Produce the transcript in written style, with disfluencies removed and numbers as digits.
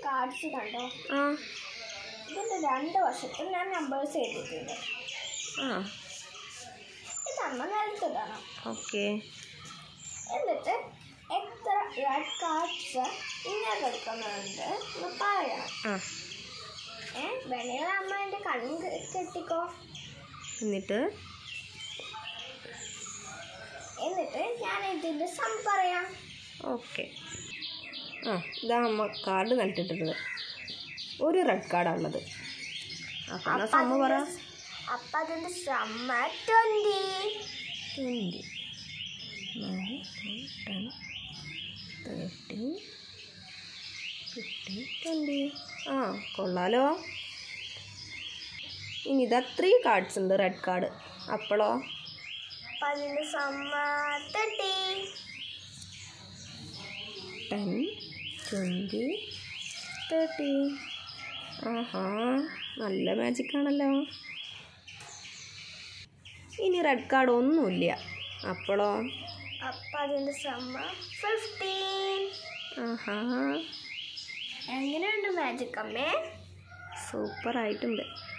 Cards കണ്ടോ? ഇതിൻ്റെ 2 വശത്തും ഞാൻ നമ്പേഴ്സ് എഴുതിയിട്ടുണ്ട്. ഇതമ്മ നിലത്തിടണം. ഓക്കെ. എന്നിട്ട് എത്ര റെഡ് കാർഡ്സ് ഇങ്ങനെ എടുക്കുന്നുണ്ട് എന്ന് പറയണം. വേണമെങ്കിൽ അമ്മ എൻ്റെ കണ്ണ് കെട്ടിക്കോ. എന്നിട്ട് ഞാൻ ഇതിൻ്റെ സം പറയാം. ഓക്കെ. ഇതാ അമ്മ കാർഡ് നട്ടിട്ടിട്ടുണ്ട്. ഒരു റെഡ് കാർഡാണുള്ളത്. അപ്പം സമ്മ പറ. അപ്പം അതിൻ്റെ സമ്മ 20. 20 9 10 13 15 20. കൊള്ളാലോ. ഇനി ഇതാ 3 കാർഡ്സ് ഉണ്ട് റെഡ് കാർഡ്. അപ്പോഴോ? അതിൻ്റെ സമ്മ 30. 10 20 30. നല്ല മാജിക്കാണല്ലോ. ഇനി റെഡ് കാർഡ് ഒന്നുമില്ല. അപ്പോഴോ? അപ്പം അതിൻ്റെ സമ്മ 15. എങ്ങനെയുണ്ട് മാജിക് അമ്മേ? സൂപ്പറായിട്ടുണ്ട്.